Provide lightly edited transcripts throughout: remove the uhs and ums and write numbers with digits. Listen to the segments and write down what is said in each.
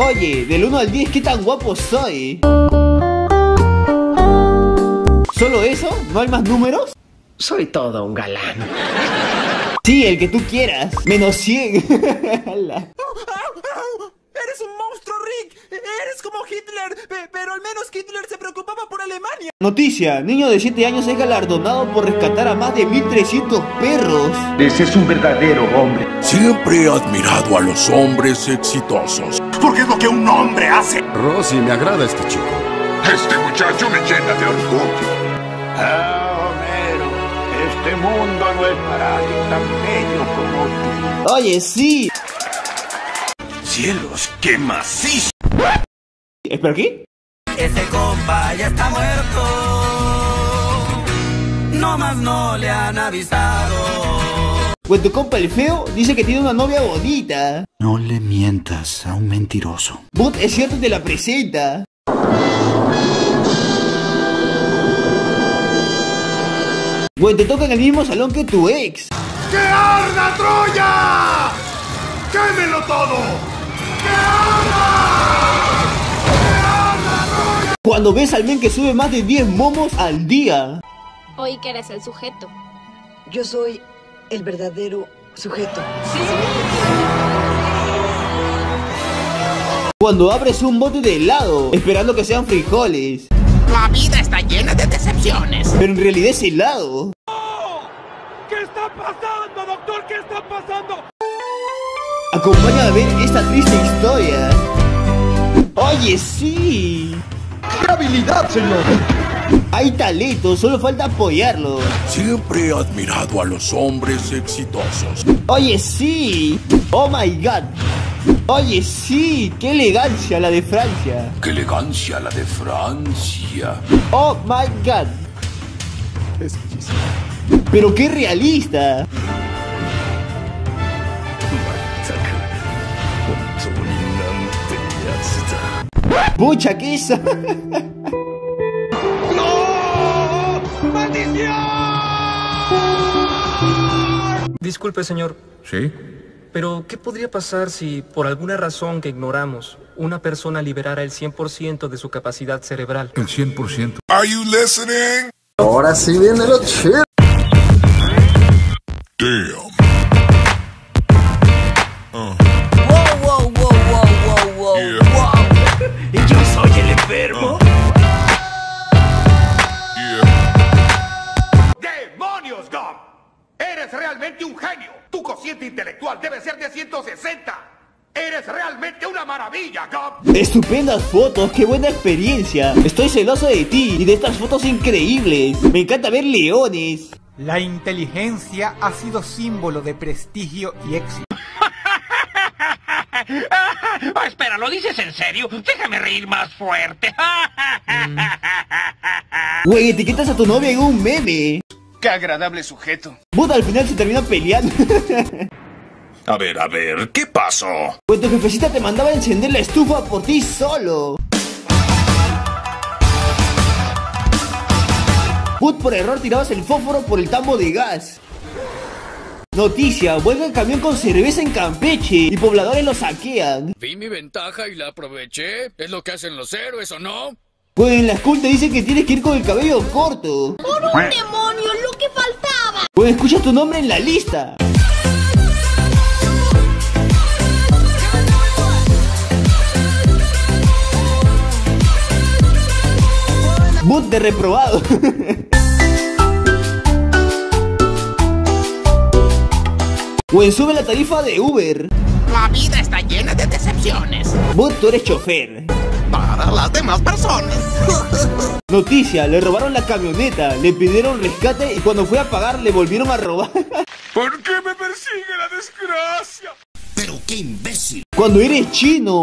Oye, del 1 al 10, ¿qué tan guapo soy? ¿Solo eso? ¿No hay más números? Soy todo un galán. Sí, el que tú quieras. Menos 100. ¡Eres un monstruo, Rick! ¡Eres como Hitler! Pero al menos Hitler se preocupaba por Alemania. Noticia, niño de 7 años es galardonado por rescatar a más de 1300 perros. Ese es un verdadero hombre. Siempre he admirado a los hombres exitosos. Porque es lo que un hombre hace. Rosy, me agrada este chico. Este muchacho me llena de orgullo. Ah, Homero, este mundo no es para alguien tan bello como tú. Oye, sí. ¡Cielos, qué macizo! ¿Espera qué? Ese compa ya está muerto. No más no le han avisado. Pues tu compa el feo dice que tiene una novia bonita. No le mientas a un mentiroso. But, es cierto, te la presenta. Bueno, te toca en el mismo salón que tu ex. ¡Que arda Troya! ¡Quémelo todo! ¡Que arda! ¡Que arda Troya! Cuando ves al men que sube más de 10 momos al día. Oí que eres el sujeto. Yo soy el verdadero sujeto. Cuando abres un bote de helado, esperando que sean frijoles. La vida está llena de decepciones. Pero en realidad es helado. ¿Qué está pasando, doctor? ¿Qué está pasando? Acompáñame a ver esta triste historia. Oye, sí. ¡Qué habilidad, señor! Hay talento, solo falta apoyarlo. Siempre he admirado a los hombres exitosos. Oye, sí. Oh my god. Oye, sí. Qué elegancia la de Francia. ¡Qué elegancia la de Francia! Oh my god. Es bellísimo. Pero qué realista. Pucha, ¿qué es? ¡No! ¡Maldición! Disculpe, señor. ¿Sí? Pero, ¿qué podría pasar si, por alguna razón que ignoramos, una persona liberara el 100% de su capacidad cerebral? El 100%. Are you listening? Ahora sí viene lo chido. Damn. Wow. ¿Y yo soy el enfermo? ¡Demonios, Gum! ¡Eres realmente un genio! Tu cociente intelectual debe ser de 160. ¡Eres realmente una maravilla, Gum! Estupendas fotos, qué buena experiencia. Estoy celoso de ti y de estas fotos increíbles. Me encanta ver leones. La inteligencia ha sido símbolo de prestigio y éxito. Espera, ¿lo dices en serio? Déjame reír más fuerte. Güey, etiquetas a tu novia en un meme. ¡Qué agradable sujeto! Buda al final se termina peleando. A ver, ¿qué pasó? Pues tu jefecita te mandaba a encender la estufa por ti solo. Put, por error tirabas el fósforo por el tambo de gas. Noticia, vuelve el camión con cerveza en Campeche y pobladores lo saquean. Vi mi ventaja y la aproveché. Es lo que hacen los héroes, ¿o no? Pues en la school te dicen que tienes que ir con el cabello corto. ¡Por un demonio, lo que faltaba! Pues escucha tu nombre en la lista. Boot de reprobado. Pues sube la tarifa de Uber. La vida está llena de decepciones. Boot, tú eres chofer. Para las demás personas. Noticia, le robaron la camioneta, le pidieron rescate y cuando fue a pagar le volvieron a robar. ¿Por qué me persigue la desgracia? Pero qué imbécil. Cuando eres chino.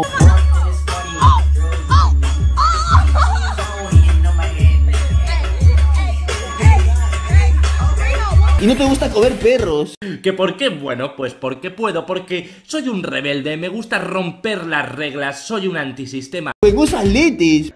Y no te gusta comer perros. ¿Que por qué? Bueno, pues porque puedo, porque soy un rebelde, me gusta romper las reglas, soy un antisistema. Pues usas lentes.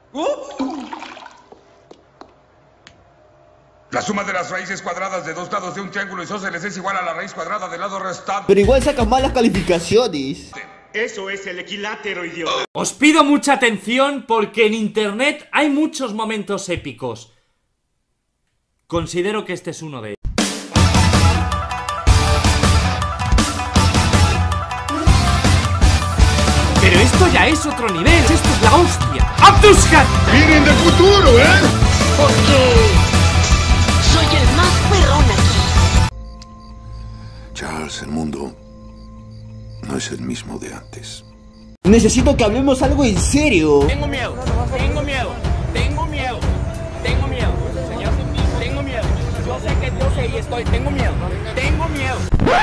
La suma de las raíces cuadradas de dos lados de un triángulo isósceles es igual a la raíz cuadrada del lado restante. Pero igual sacas malas calificaciones. Eso es el equilátero, idiota. Os pido mucha atención porque en internet hay muchos momentos épicos. Considero que este es uno de ellos. Pero esto ya es otro nivel, esto es la hostia. ¡Abduskat! ¡Vienen del futuro, Porque soy el más perrón aquí. Charles, el mundo no es el mismo de antes. Necesito que hablemos algo en serio. Tengo miedo, tengo miedo, tengo miedo, tengo miedo, señor, tengo miedo. Yo sé que yo sé y tengo miedo, tengo miedo.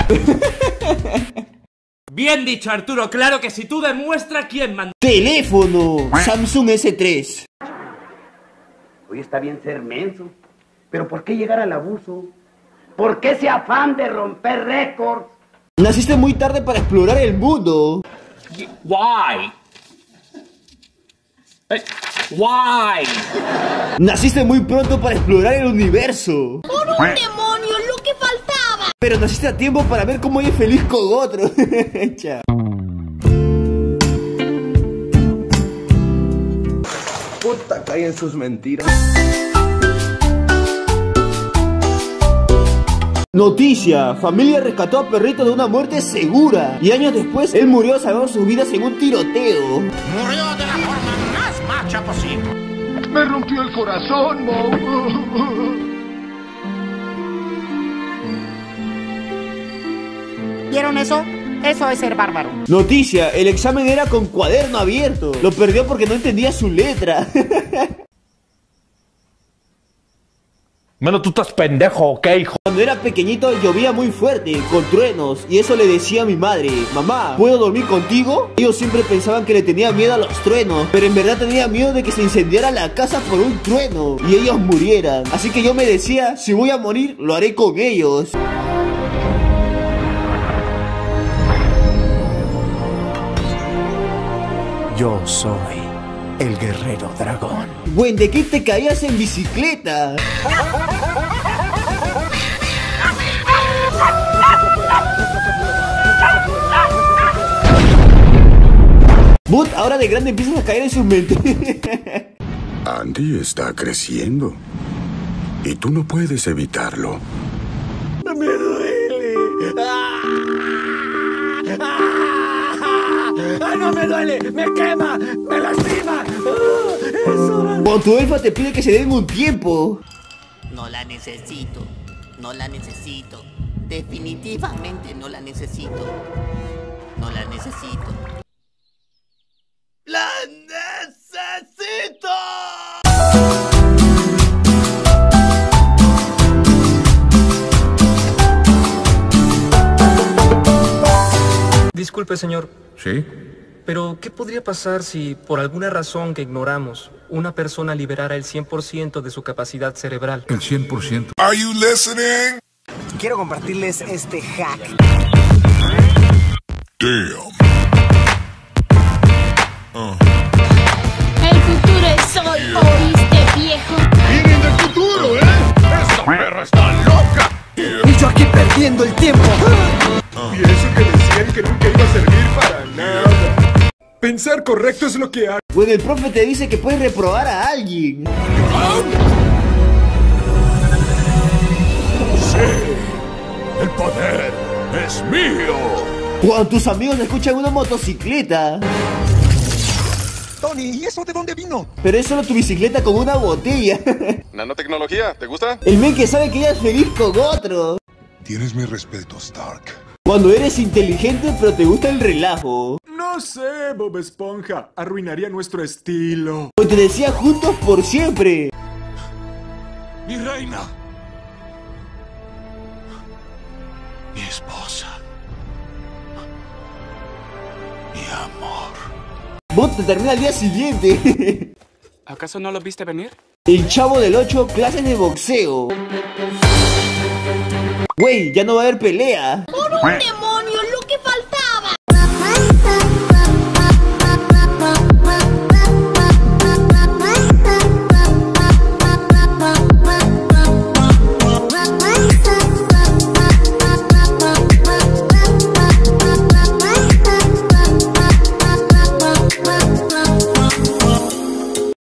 Bien dicho, Arturo, claro que si tú demuestras quién mandó. Teléfono Samsung S3. Hoy está bien ser menso, pero ¿por qué llegar al abuso? ¿Por qué ese afán de romper récords? Naciste muy tarde para explorar el mundo. Why? Why? Naciste muy pronto para explorar el universo. ¡Por un demonio, lo que faltaba! Pero naciste a tiempo para ver cómo eres feliz con otro. Chao. Puta, caen sus mentiras. Noticia, familia rescató a perrito de una muerte segura. Y años después, él murió salvando sus vidas en un tiroteo. Murió de la forma más macha posible. Me rompió el corazón, Mo. ¿Vieron eso? Eso es ser bárbaro. Noticia, el examen era con cuaderno abierto. Lo perdió porque no entendía su letra. Mano, tú estás pendejo, ¿ok, hijo? Cuando era pequeñito llovía muy fuerte, con truenos. Y eso le decía a mi madre: mamá, ¿puedo dormir contigo? Ellos siempre pensaban que le tenía miedo a los truenos, pero en verdad tenía miedo de que se incendiara la casa por un trueno y ellos murieran. Así que yo me decía, si voy a morir, lo haré con ellos. Yo soy el guerrero dragón. Buen, ¿de qué te caías en bicicleta? Bot ahora de grande empiezas a caer en sus mentes. Andy está creciendo. Y tú no puedes evitarlo. Me duele. No me duele, me quema, me lastima. Cuando tu elfa te pide que se den un tiempo. No la necesito, no la necesito. Definitivamente no la necesito. No la necesito. ¡La necesito! Disculpe, señor. ¿Sí? Pero, ¿qué podría pasar si, por alguna razón que ignoramos, una persona liberara el 100% de su capacidad cerebral? El 100%. Are you listening? Quiero compartirles este hack. Damn. El futuro es hoy, ¿oíste, viejo? ¡Vienen del futuro, ¡Esta perra está loca! Y yo aquí perdiendo el tiempo. Y eso que decían que nunca iba a servir para nada. Pensar correcto es lo que hago. Pues el profe te dice que puedes reprobar a alguien. ¡Sí! ¡El poder es mío! Cuando tus amigos escuchan una motocicleta. Tony, ¿y eso de dónde vino? Pero es solo tu bicicleta con una botella. Nanotecnología, ¿te gusta? El men que sabe que ella es feliz con otro. Tienes mi respeto, Stark. Cuando eres inteligente pero te gusta el relajo. No sé, Bob Esponja. Arruinaría nuestro estilo. Pues te decía juntos por siempre. Mi reina. Mi esposa. Mi amor. Vos te termina al día siguiente. ¿Acaso no lo viste venir? El Chavo del 8, clases de boxeo. Güey, ya no va a haber pelea. ¡Por un demonio!